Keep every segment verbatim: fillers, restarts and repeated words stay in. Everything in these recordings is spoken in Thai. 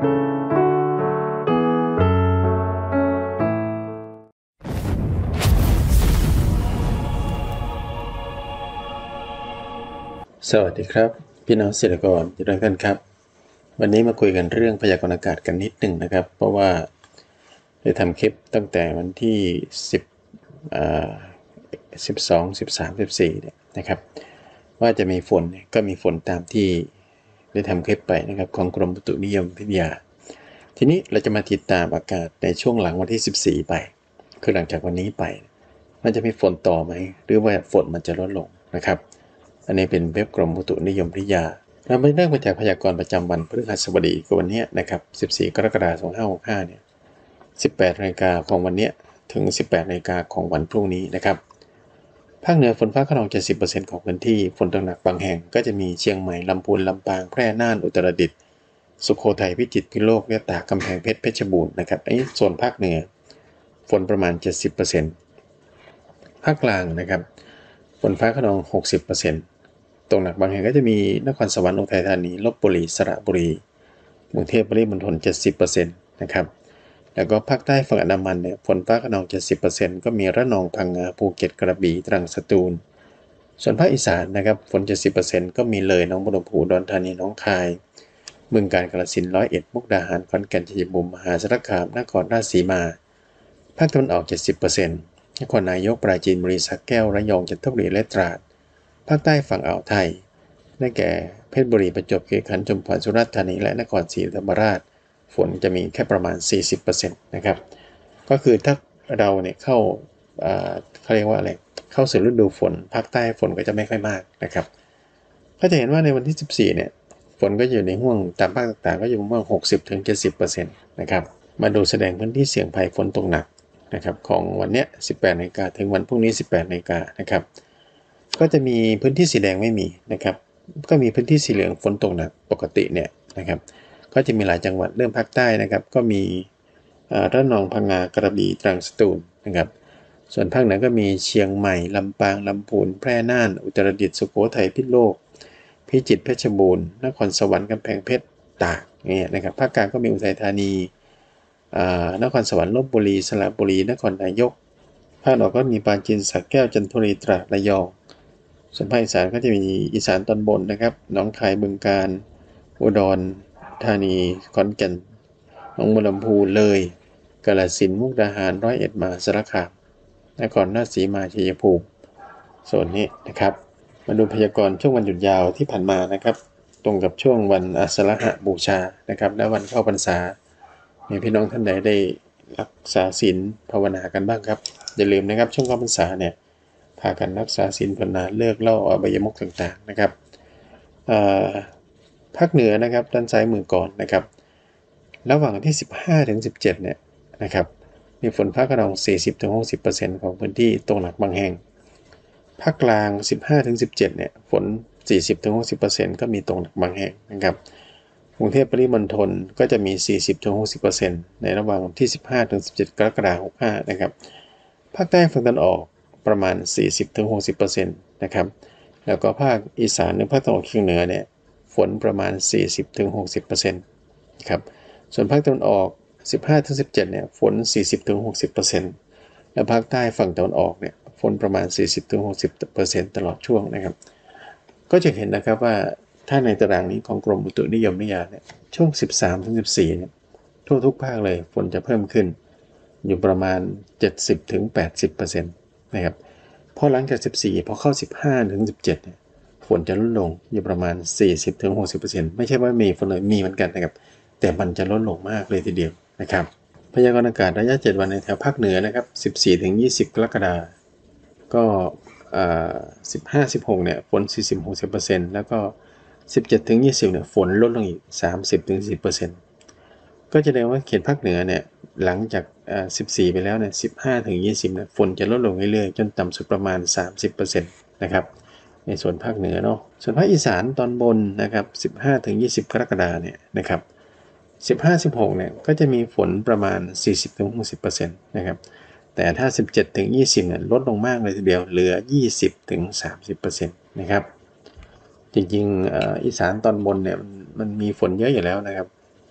สวัสดีครับพี่น้องเกษตรกรทุกท่านครับวันนี้มาคุยกันเรื่องพยากรณ์อากาศกันนิดหนึ่งนะครับเพราะว่าได้ทำคลิปตั้งแต่วันที่สิบอ่าสิบสอง สิบสาม สิบสี่เนี่ยนะครับว่าจะมีฝนก็มีฝนตามที่ได้ทำคลิปไปนะครับของกรมอุตุนิยมวิทยาทีนี้เราจะมาติดตามอากาศในช่วงหลังวันที่สิบสี่ไปคือหลังจากวันนี้ไปมันจะมีฝนต่อไหมหรือว่าฝนมันจะลดลงนะครับอันนี้เป็นเว็บกรมอุตุนิยมวิทยาเราไปเริ่มมาจากพยากรณ์ประจำวันพฤหัสบดีคือวันนี้นะครับสิบสี่กรกฎาคมสองพันห้าร้อยหกสิบห้าเนี่ยสิบแปดนาฬิกาของวันนี้ถึงสิบแปดนาฬิกาของวันพรุ่งนี้นะครับภาคเหนือฝนฟ้าคะนอง เจ็ดสิบเปอร์เซ็นต์ ของพื้นที่ฝนตกหนักบางแห่งก็จะมีเชียงใหม่ลำพูนลำปางแพร่น่านอุตรดิตถ์สุโขทัยพิจิตรพิษณุโลกและตากกำแพงเพชรเพชรบูรณ์นะครับอันนี้โซนภาคเหนือฝนประมาณ เจ็ดสิบเปอร์เซ็นต์ ภาคกลางนะครับฝนฟ้าคะนอง หกสิบเปอร์เซ็นต์ตกหนักบางแห่งก็จะมีนครสวรรค์อุทัยธานีลพบุรีสระบุรีกรุงเทพปริมณฑล เจ็ดสิบเปอร์เซ็นต์ นะครับแล้วก็ภาคใต้ฝั่งอันดามันเนี่ยฝนฟ้าคะนอง เจ็ดสิบเปอร์เซ็นต์ ก็มีระนองพังงาภูเก็ตกระบี่ตรังสตูลส่วนภาคอีสานนะครับฝน เจ็ดสิบเปอร์เซ็นต์ ก็มีเลยหนองบัวลำพูอุดรธานีหนองคายบึงกาฬกาฬสินธุ์ร้อยเอ็ดมุกดาหารขอนแก่นชัยภูมิมหาสารคามนครราชสีมาภาคตะวันออก เจ็ดสิบเปอร์เซ็นต์ นครนายกปราจีนบุรีสระแก้วระยองจันทบุรีและตราดภาคใต้ฝั่งอ่าวไทยได้แก่เพชรบุรีประจวบคีรีขันธ์ชุมพรสุราษฎร์ธานีและนครศรีธรรมราชฝนจะมีแค่ประมาณ สี่สิบเปอร์เซ็นต์ นะครับก็คือถ้าเราเนี่ยเข้าเขาเรียกว่าอะไรเข้าสู่ฤดูฝนภาคใต้ฝนก็จะไม่ค่อยมากนะครับก็จะเห็นว่าในวันที่สิบสี่เนี่ยฝนก็อยู่ในห่วงตามภาคต่างๆก็อยู่ประมาณ หกสิบถึงเจ็ดสิบเปอร์เซ็นต์ นะครับมาดูแสดงพื้นที่เสี่ยงภัยฝนตกหนักนะครับของวันนี้สิบแปดนาฬิกาถึงวันพรุ่งนี้สิบแปดนาฬิกานะครับก็จะมีพื้นที่สีแดงไม่มีนะครับก็มีพื้นที่สีเหลืองฝนตกหนักปกติเนี่ยนะครับก็จะมีหลายจังหวัดเริ่มภาคใต้นะครับก็มีระนองพังงากระบี่ตรังสตูลนะครับส่วนภาคเหนือก็มีเชียงใหม่ลำปางลำพูนแพร่น่านอุตรดิตถ์สุโขทัยพิษณุโลกพิจิตรเพชรบูรณ์นครสวรรค์กำแพงเพชรตากเนี่ยนะครับภาคกลางก็มีอุทัยธานีนครสวรรค์ลพบุรีสระบุรีนครนายกภาคตะวันออกก็มีปราจีนสระแก้วจันทบุรีตราดระยองส่วนภาคอีสานก็จะมีอีสานตอนบนนะครับหนองคายบึงกาฬอุดรธานีขอนแก่นหนองบัวลำพูเลยกาฬสินธุ์มุกดาหารร้อยเอ็ดมหาสารคามนครราชสีมาชัยภูมิโซนนี้นะครับมาดูพยากรณ์ช่วงวันหยุดยาวที่ผ่านมานะครับตรงกับช่วงวันอาสาฬหบูชานะครับและวันเข้าพรรษามีพี่น้องท่านใดได้รักษาศีลภาวนากันบ้างครับอย่าลืมนะครับช่วงเข้าพรรษาเนี่ยพากันรักษาศีลภาวนาเลิกเหล้าอบายมุขต่างๆนะครับภาคเหนือนะครับด้านซ้ายมือก่อนนะครับระหว่างที่สิบห้าถึงสิบเจ็ดเนี่ยนะครับมีฝนฟ้าคะนอง สี่สิบถึงหกสิบเปอร์เซ็นต์ ของพื้นที่ตกหนักบางแห่งภาคกลาง สิบห้าถึงสิบเจ็ดเนี่ยฝน สี่สิบถึงหกสิบเปอร์เซ็นต์ ก็มีตกหนักบางแห่งนะครับกรุงเทพปริมณฑลก็จะมี สี่สิบถึงหกสิบเปอร์เซ็นต์ ในระหว่างที่สิบห้าถึงสิบเจ็ดกรกฎาคมหกสิบห้านะครับภาคใต้ฝั่งตะวันออกประมาณ สี่สิบถึงหกสิบเปอร์เซ็นต์ นะครับแล้วก็ภาคอีสานหรือภาคตะวันออกเฉียงเหนือเนี่ยฝนประมาณ สี่สิบถึงหกสิบเปอร์เซ็นต์ ครับส่วนภาคตะวันออก สิบห้าถึงสิบเจ็ดเนี่ยฝน สี่สิบถึงหกสิบเปอร์เซ็นต์ และภาคใต้ฝั่งตะวันออกเนี่ยฝนประมาณ สี่สิบถึงหกสิบเปอร์เซ็นต์ ตลอดช่วงนะครับก็จะเห็นนะครับว่าถ้าในตารางนี้ของกรมอุตุนิยมวิทยาเนี่ยช่วงสิบสามถึงสิบสี่เนี่ยทั่วทุกภาคเลยฝนจะเพิ่มขึ้นอยู่ประมาณ เจ็ดสิบถึงแปดสิบเปอร์เซ็นต์ นะครับพอหลังจากสิบสี่พอเข้าสิบห้าถึงสิบเจ็ดเนี่ยฝนจะลดลงอยู่ประมาณ สี่สิบถึงหกสิบเปอร์เซ็นต์ ไม่ใช่ว่ามีฝนเลยมีเหมือนกันนะครับแต่มันจะลดลงมากเลยทีเดียวนะครับพยากรณ์อากาศระยะเจ็ดวันในแถวภาคเหนือนะครับ สิบสี่ถึงยี่สิบ กรกฎาคมก็สิบห้า สิบหกเนี่ยฝน สี่สิบถึงหกสิบเปอร์เซ็นต์ แล้วก็สิบเจ็ดถึงยี่สิบเนี่ยฝนลดลงอีก สามสิบถึงสี่สิบเปอร์เซ็นต์ ก็จะแสดงว่าเขตภาคเหนือเนี่ยหลังจากสิบสี่ไปแล้วเนี่ยสิบห้าถึงยี่สิบเนี่ยฝนจะลดลงเรื่อยๆจนต่ำสุดประมาณ สามสิบเปอร์เซ็นต์ นะครับในส่วนภาคเหนือเนาะส่วนภาคอีสานตอนบนนะครับ สิบห้าถึงยี่สิบ กรกฎาคมเนี่ยนะครับสิบห้า สิบหกเนี่ยก็จะมีฝนประมาณ สี่สิบถึงหกสิบเปอร์เซ็นต์ นะครับแต่ถ้าสิบเจ็ดถึงยี่สิบเนี่ยลดลงมากเลยทีเดียวเหลือ ยี่สิบถึงสามสิบเปอร์เซ็นต์ นะครับจริงๆอีสานตอนบนเนี่ยมันมันมีฝนเยอะอยู่แล้วนะครับ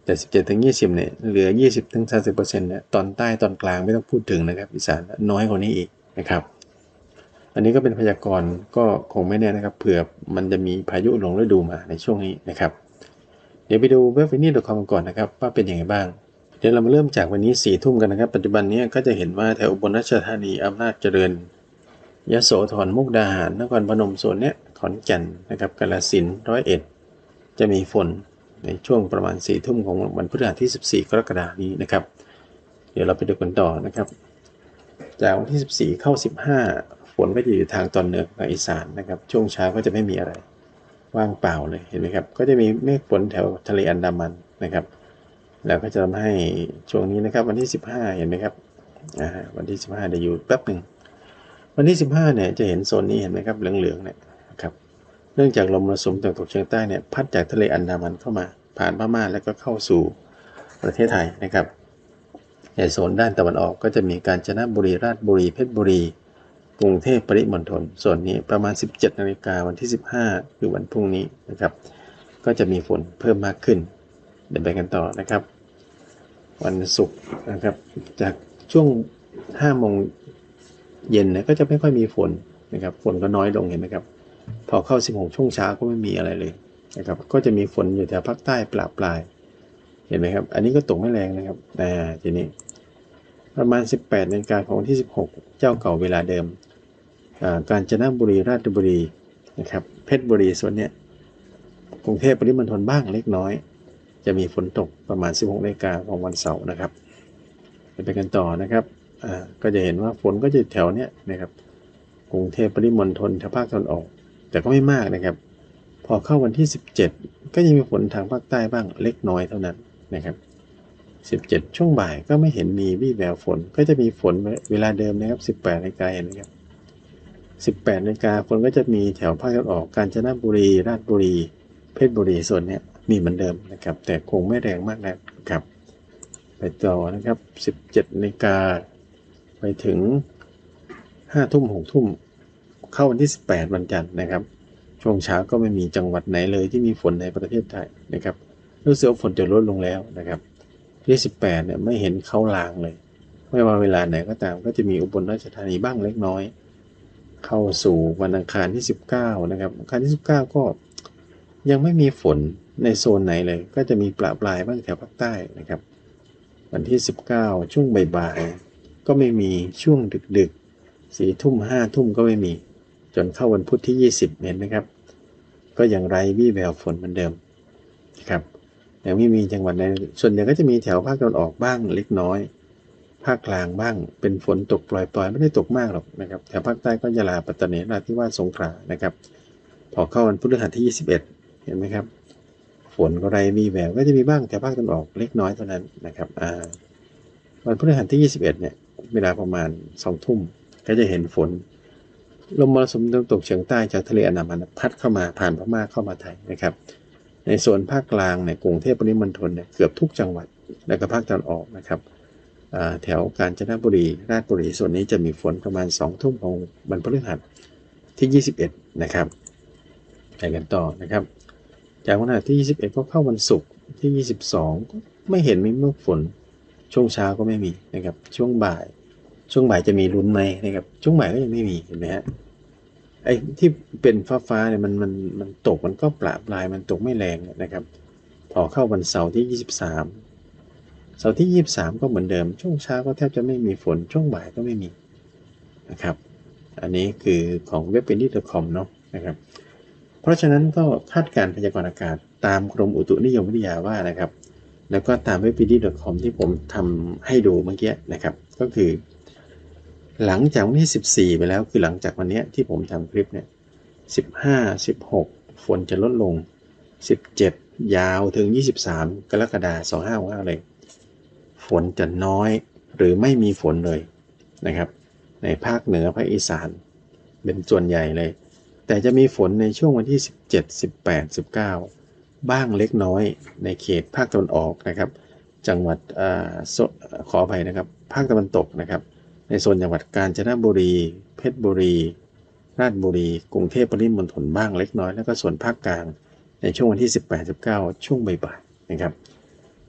แต่สิบเจ็ดถึงยี่สิบเนี่ยเหลือ ยี่สิบถึงสามสิบเปอร์เซ็นต์ เนี่ยตอนใต้ตอนกลางไม่ต้องพูดถึงนะครับอีสานน้อยกว่านี้อีกนะครับอันนี้ก็เป็นพยากรณ์ก็คงไม่แน่นะครับเผื่อมันจะมีพายุหลงฤดูมาในช่วงนี้นะครับเดี๋ยวไปดูเว็บฟินิช ดอท คอม ก่อนนะครับว่าเป็นยังไงบ้างเดี๋ยวเรามาเริ่มจากวันนี้สี่ทุ่มกันนะครับปัจจุบันนี้ก็จะเห็นว่าแถวอุบลราชธานีอำนาจเจริญยโสธรมุกดาหารนครพนมโซนเนี้ยขอนแก่นนะครับกาฬสินธุ์ร้อยเอ็ดจะมีฝนในช่วงประมาณสี่ทุ่มของวันพฤหัสที่สิบสี่กรกฎาคมนี้นะครับเดี๋ยวเราไปดูกันต่อนะครับจากวันที่สิบสี่เข้าสิบห้าฝนก็จะอยู่ทางตอนเหนือของอีสานนะครับช่วงเช้าก็จะไม่มีอะไรว่างเปล่าเลยเห็นไหมครับก็จะมีเมฆฝนแถวทะเลอันดามันนะครับแล้วก็จะทำให้ช่วงนี้นะครับวันที่สิบห้าเห็นไหมครับอ่าวันที่สิบห้าเดี๋ยวอยู่แป๊บหนึ่งวันที่สิบห้าเนี่ยจะเห็นโซนนี้เห็นไหมครับเหลืองๆเนี่ยครับเนื่องจากลมมรสุมตะวันตกเฉียงใต้เนี่ยพัดจากทะเลอันดามันเข้ามาผ่านพม่าแล้วก็เข้าสู่ประเทศไทยนะครับในโซนด้านตะวันออกก็จะมีกาญจนบุรีราชบุรีเพชรบุรีกรุงเทพปริมณฑลส่วนนี้ประมาณสิบเจ็ดนาฬิกาวันที่สิบห้าคือวันพรุ่งนี้นะครับก็จะมีฝนเพิ่มมากขึ้นเดี๋ยวไปกันต่อนะครับวันศุกร์นะครับจากช่วงห้าโมงเย็นเนี่ยก็จะไม่ค่อยมีฝนนะครับฝนก็น้อยลงเห็นไหมครับพอเข้าสิบหกช่วงเช้าก็ไม่มีอะไรเลยนะครับก็จะมีฝนอยู่แถวภาคใต้ปลาปลายเห็นไหมครับอันนี้ก็ตกไม่แรงนะครับอ่าทีนี้ประมาณสิบแปดนาฬิกาของวันที่สิบหกเจ้าเก่าเวลาเดิมอ่ากาญจนบุรีราชบุรีนะครับเพชรบุรีส่วนเนี้ยกรุงเทพปริมณฑลบ้างเล็กน้อยจะมีฝนตกประมาณสิบหกนาฬิกาของวันเสาร์นะครับไปกันต่อนะครับอ่าก็จะเห็นว่าฝนก็จะแถวเนี้ยนะครับกรุงเทพปริมณฑลทางภาคตะวันออกแต่ก็ไม่มากนะครับพอเข้าวันที่สิบเจ็ดก็ยังมีฝนทางภาคใต้บ้างเล็กน้อยเท่านั้นนะครับสิบเจ็ดช่วงบ่ายก็ไม่เห็นมีวี่แววฝนก็จะมีฝนเวลาเดิมนะครับสิบแปดนาฬิกาเห็นไหมครับสิบแปดนาฬิกาฝนก็จะมีแถวภาคตะวันออกกาญจนบุรีราชบุรีเพชรบุรีส่วนเนี้ยมีเหมือนเดิมนะครับแต่คงไม่แรงมากนะครับไปต่อนะครับสิบเจ็ดนาฬิกาไปถึงห้าทุ่มหกทุ่มเข้าวันที่สิบแปดวันจันทร์นะครับช่วงเช้าก็ไม่มีจังหวัดไหนเลยที่มีฝนในประเทศไทยนะครับรู้สึกว่าฝนจะลดลงแล้วนะครับที่สิบแปดเนี่ยไม่เห็นเข้าลางเลยไม่ว่าเวลาไหนก็ตามก็จะมีอุบลราชธานีบ้างเล็กน้อยเข้าสู่วันอังคารที่สิบเก้านะครับอังคารที่สิบเก้าก็ยังไม่มีฝนในโซนไหนเลยก็จะมีปลาปลายบ้างแถวภาคใต้นะครับวันที่สิบเก้าช่วงบ่ายๆก็ไม่มีช่วงดึกๆสี่ทุ่มห้าทุ่มก็ไม่มีจนเข้าวันพุธที่ยี่สิบเห็นไหมครับก็ยังไร้วี่แววฝนเหมือนเดิมครับยังไม่มีจังหวัดในส่วนใหญ่ก็จะมีแถวภาคตะวันออกบ้างเล็กน้อยภาคกลางบ้างเป็นฝนตกปล่อยๆไม่ได้ตกมากหรอกนะครับแถวภาคใต้ก็ยะลาปัตตานีนราธิวาสสงขลานะครับพอเข้าวันพฤหัสที่ยี่สิบเอ็ดเห็นไหมครับฝนก็ไร้วี่แววก็จะมีบ้างแถวภาคตะวันออกเล็กน้อยเท่านั้นนะครับอ่าวันพฤหัสที่ยี่สิบเอ็ดเนี่ยเวลาประมาณสองทุ่มก็จะเห็นฝนลมมรสุมตะวันตกเฉียงใต้จากทะเลอันดามันพัดเข้ามาผ่านพม่าเข้ามาไทยนะครับในส่วนภาคกลางเนี่ยกรุงเทพปริมณฑลเนี่ยเกือบทุกจังหวัดและก็ภาคตะวันออกนะครับแถวกาญจนบุรีราชบุรีส่วนนี้จะมีฝนประมาณสองทุ่มของวันพฤหัสที่ยี่สิบเอ็ดนะครับไปกันต่อนะครับจากวันพฤหัสที่ยี่สิบเอ็ดก็เข้าวันศุกร์ที่ยี่สิบสองไม่เห็นมีเมฆฝนช่วงเช้าก็ไม่มีนะครับช่วงบ่ายช่วงบ่ายจะมีลุ้นไหมนะครับช่วงบ่ายก็ยังไม่มีเห็นไหมฮะไอ้ที่เป็นฟ้าฟ้าเนี่ยมันมันมันตกมันก็ปราบปลายมันตกไม่แรงนะครับพอเข้าวันเสาร์ที่ยี่สิบสามเสาร์ที่ยี่สิบสามก็เหมือนเดิมช่วงเช้าก็แทบจะไม่มีฝนช่วงบ่ายก็ไม่มีนะครับอันนี้คือของเว็บเป็นที่ .com เนาะนะครับเพราะฉะนั้นก็คาดการณ์พยากรณ์อากาศตามกรมอุตุนิยมวิทยาว่านะครับแล้วก็ตามเว็บ พี ดี .com ที่ผมทำให้ดูเมื่อกี้นะครับก็คือหลังจากวันที่สิบสี่ไปแล้วคือหลังจากวันนี้ที่ผมทำคลิปเนี่ยสิบห้า สิบหกฝนจะลดลงสิบเจ็ดยาวถึงยี่สิบสามกรกฎาคมสองพันห้าร้อยหกสิบห้าเลยฝนจะน้อยหรือไม่มีฝนเลยนะครับในภาคเหนือภาคอีสานเป็นส่วนใหญ่เลยแต่จะมีฝนในช่วงวันที่สิบเจ็ด สิบแปด สิบเก้าบ้างเล็กน้อยในเขตภาคตะวันออกนะครับจังหวัดอ่าขออภัยนะครับภาคตะวันตกนะครับในโซนจังหวัดกาญจนบุรีเพชรบุรีราชบุรีกรุงเทพปริมณฑลบ้างเล็กน้อยแล้วก็ส่วนภาคกลางในช่วงวันที่สิบแปด สิบเก้าช่วงบ่ายๆนะครับ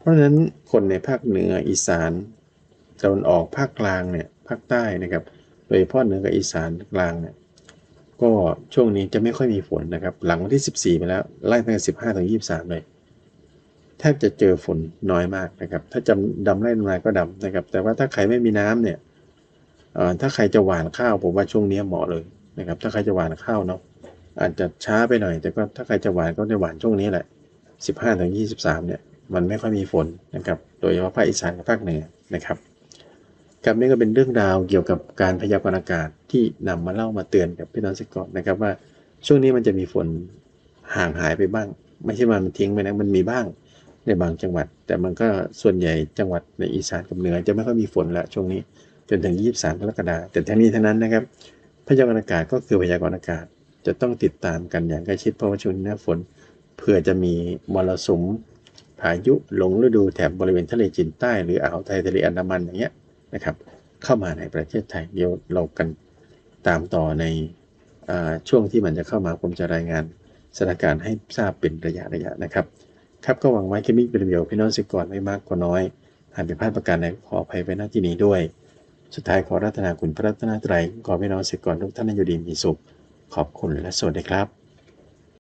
เพราะฉะนั้นคนในภาคเหนืออีสานตะวันออกภาคกลางเนี่ยภาคใต้นะครับโดยเฉพาะเหนือกับอีสานกลางเนี่ยก็ช่วงนี้จะไม่ค่อยมีฝนนะครับหลังวันที่สิบสี่ไปแล้วไล่ตั้งแต่สิบห้าถึงยี่สิบสามเลยแทบจะเจอฝนน้อยมากนะครับถ้าจำดำไร่ดำนาก็ดำนะครับแต่ว่าถ้าใครไม่มีน้ำเนี่ยถ้าใครจะหว่านข้าวผมว่าช่วงนี้เหมาะเลยนะครับถ้าใครจะหว่านข้าวเนาะอาจจะช้าไปหน่อยแต่ก็ถ้าใครจะหว่านก็จะหว่านช่วงนี้แหละสิบห้าถึงยี่สิบสามเนี่ยมันไม่ค่อยมีฝนนะครับโดยเฉพาะภาคอีสานกับภาคเหนือนะครับครับนี่ก็เป็นเรื่องราวเกี่ยวกับการพยากรณ์อากาศที่นำมาเล่ามาเตือนกับพี่น้องเกษตรกรนะครับว่าช่วงนี้มันจะมีฝนห่างหายไปบ้างไม่ใช่ว่ามันทิ้งไปนะมันมีบ้างในบางจังหวัดแต่มันก็ส่วนใหญ่จังหวัดในอีสานกับเหนือจะไม่ค่อยมีฝนแล้วช่วงนี้จนถึงยี่สิบสามกรกฎาคมแต่ทั้งนี้ทั้งนั้นนะครับพยากรณ์อากาศก็คือพยากรณ์อากาศจะต้องติดตามกันอย่างใกล้ชิดเพราะว่าช่วงนี้หน้าฝนเผื่อจะมีมรสุมพายุหลงฤดูแถบบริเวณทะเลจีนใต้หรืออ่าวไทยทะเลอันดามันอย่างเงี้ยนะครับเข้ามาในประเทศไทยเดี๋ยวเรากันตามต่อในช่วงที่มันจะเข้ามาผมจะรายงานสถานการณ์ให้ทราบเป็นระยะระยะนะครับครับก็หวังไว้คลิปนี้เป็นประโยชน์พี่น้องเกษตรกรไม่มากก็น้อยหากผิดพลาดประการใดขออภัยไปณที่นี้ด้วยสุดท้ายขอรัตนาคุณพระรัตนตรัยขอพี่น้องเกษตรกรทุกท่านอยู่ดีมีสุขขอบคุณและสวัสดีครับ